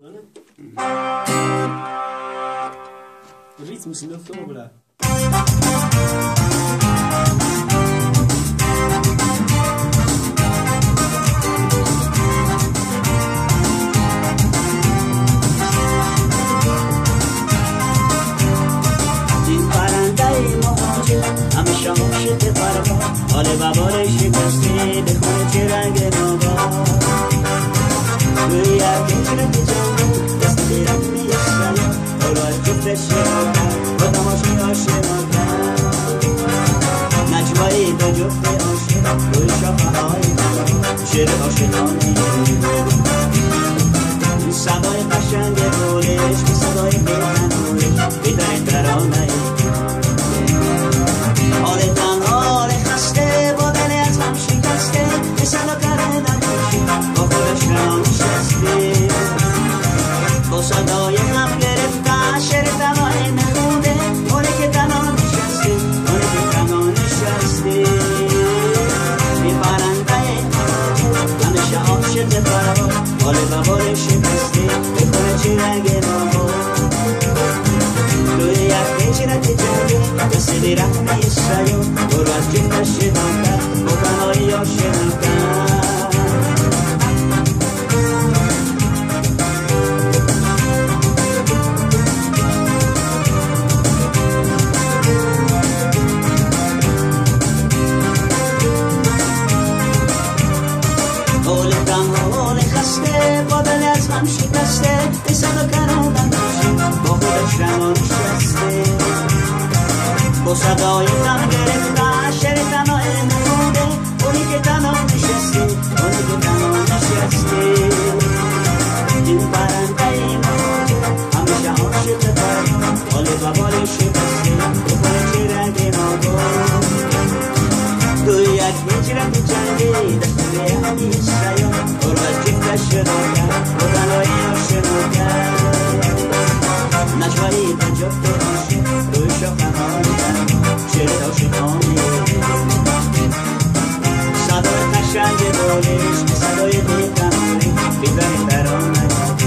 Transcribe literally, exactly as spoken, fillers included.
Ritmo si non sopra. همیشه عاشق فرما حال ببال شکسته بخونه چه رنگ نابا توی یکی چرک جنگو دست بیرم میستم اولو از جفت شناکم با تماشی آشنا کم نجمایی به جفت عاشق روی شاخه های برا شعر عاشقانه این صدای قشنگ گلش که صدای بهنورش بیترین ترانه حال تنها خسته با دل از هم شکسته به صدا کره نداشتی با خودش را نشسته با صدای هم گرفته شعر تنهای نخونده اونه که تنها نشسته اونه که تنها نشسته این پرنده همیشه عاشق فرار حال ببال شکسته بکنه چه رنگ نامو توی یک چرک جنگه دست بیرم میستایم برو از جفت شناکم با تنهایی آشنا کم حال تنها حال خسته با دل از هم شکسته به صدا کنم با خودش رنگا نشسته با صدای غم گرفته شعر تنها نخونده اونی که تنها نشسته اونی که تنها نشسته این پرنده موجه همیشه عاشق فرار حال ببال شکسته بکنه چه رنگ نابا توی یک هجرت جنگی دست به همی سیام برو از جفت شناکم با تنهایی آشنا کم نجوایی به جفت عاشق روی شاخه های شعر عاشقانه